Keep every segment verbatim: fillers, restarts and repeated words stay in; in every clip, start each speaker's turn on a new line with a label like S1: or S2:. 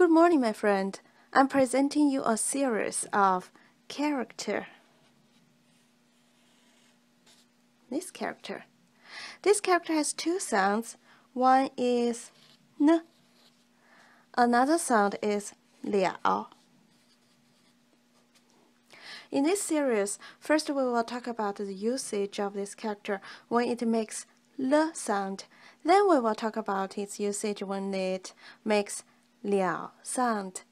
S1: Good morning, my friend. I'm presenting you a series of character. This character. This character has two sounds. One is n. Another sound is liao. In this series, first we will talk about the usage of this character when it makes l sound. Then we will talk about its usage when it makes liao sound.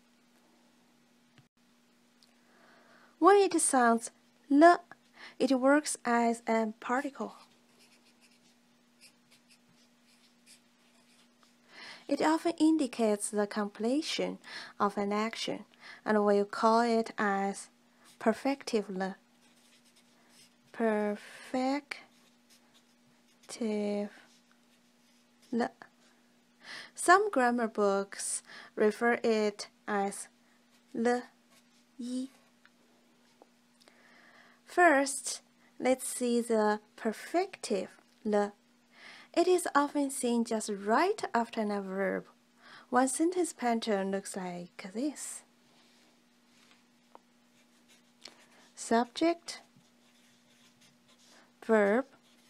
S1: When it sounds l, it works as a particle. It often indicates the completion of an action, and we'll call it as perfective l. Perfective l. Some grammar books refer it as l, yi. First, let's see the perfective l. It is often seen just right after a verb. One sentence pattern looks like this. Subject, verb,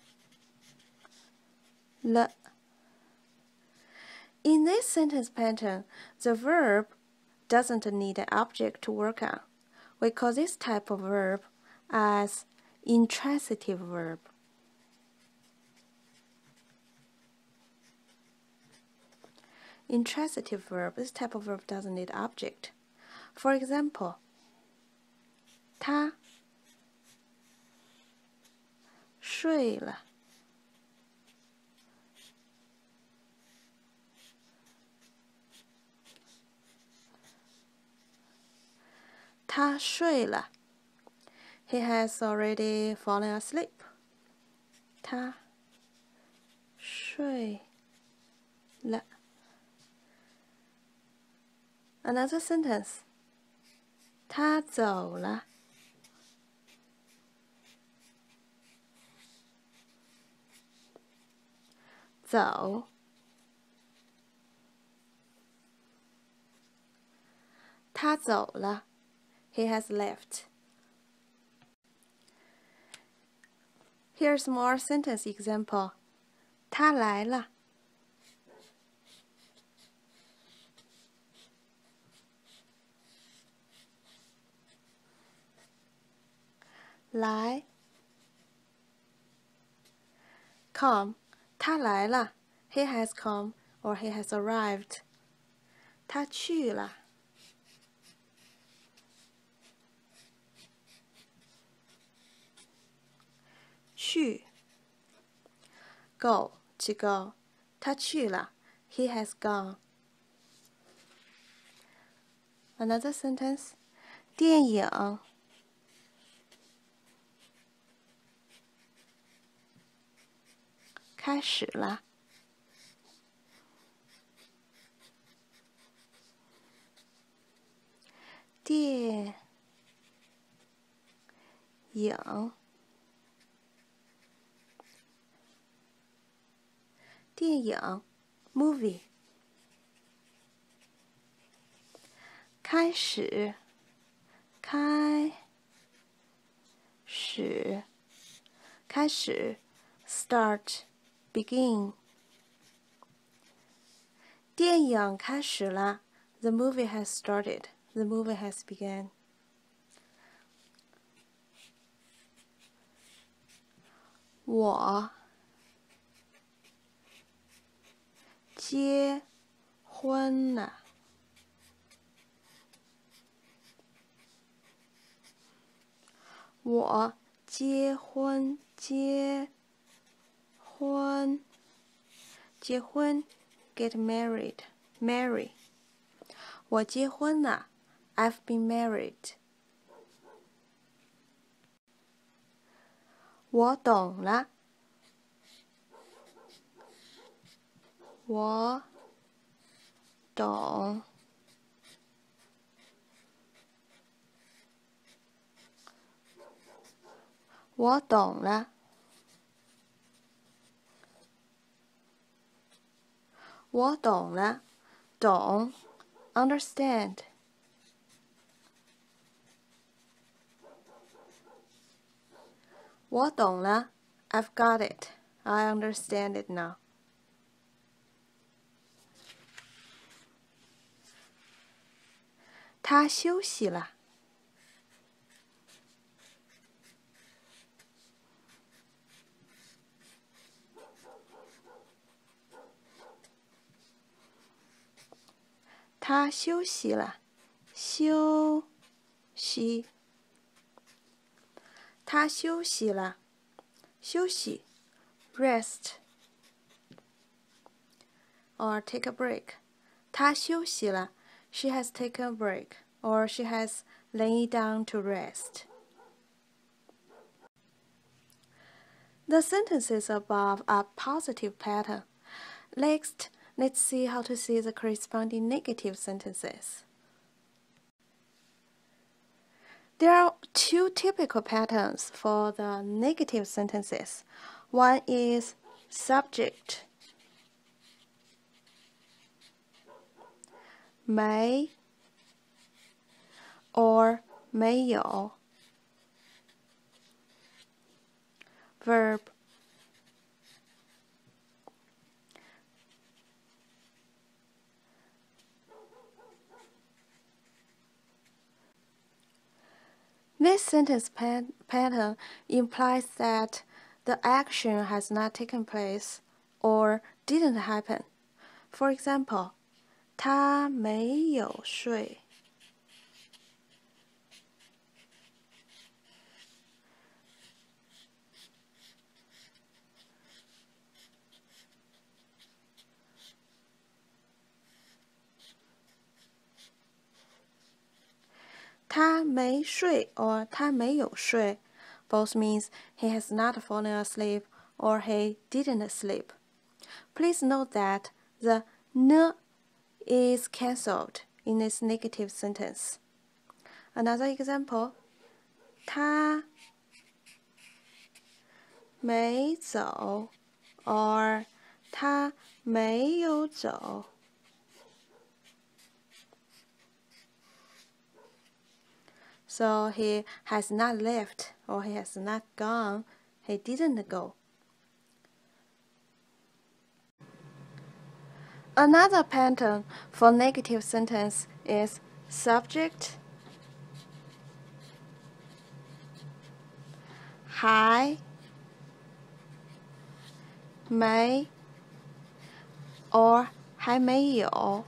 S1: l. In this sentence pattern, the verb doesn't need an object to work on. We call this type of verb as intransitive verb. Intransitive verb, this type of verb doesn't need object. For example, 他睡了。他睡了。He has already fallen asleep. 他睡了。Another sentence. 他走了。走。他走了。He has left. Here's more sentence example. 他来了。来 come 他来了 he has come or he has arrived 他去了去 go to go 他去了 he has gone. Another sentence 电影开始了。电影，电影 movie 开始，开始，开始 start begin 电影开始了 The movie has started. The movie has begun. 我结婚了。我结婚结婚结婚 get married marry 我结婚了 I've been married 我懂了我懂我懂了我懂了懂 understand. "我懂了 I've got it. I understand it now." 他休息了。他休息了。休息。他休息了。休息。rest or take a break. 她休息了。She has taken a break, or she has lain down to rest. The sentences above are positive pattern. Next, let's see how to see the corresponding negative sentences. There are two typical patterns for the negative sentences. One is subject, 没 or 没有 verb, 'This sentence pat pattern implies that the action has not taken place or didn't happen. For example, 他没有睡。他没睡 or 他没有睡 both means he has not fallen asleep or he didn't sleep. Please note that the n is cancelled in this negative sentence. Another example, 他没走 or 他没有走。So he has not left or he has not gone. He didn't go. Another pattern for negative sentence is subject, 还没 or 还没有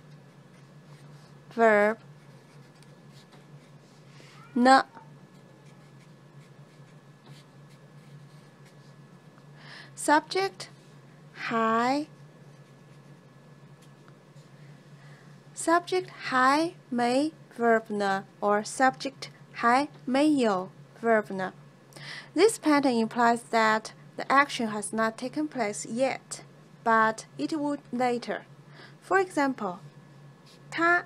S1: verb, 呢 subject 还 subject 还没 verb 呢 or subject 还没有 verb 呢 This pattern implies that the action has not taken place yet, but it would later. For example, 他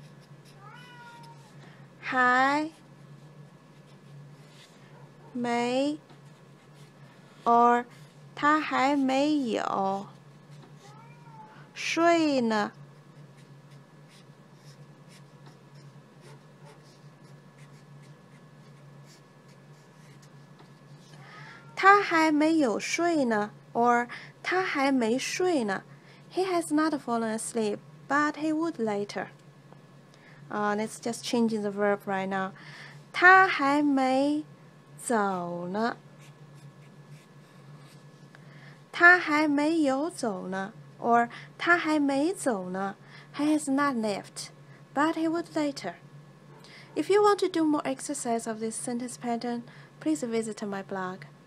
S1: 还没 or 他还没有睡呢。他还没有睡呢 or 他还没睡呢 He has not fallen asleep, but he would later. Uh, let's just change the verb right now. 他还没走呢。他还没有走呢 or 他还没走呢 He has not left, but he would later. If you want to do more exercise of this sentence pattern, please visit my blog.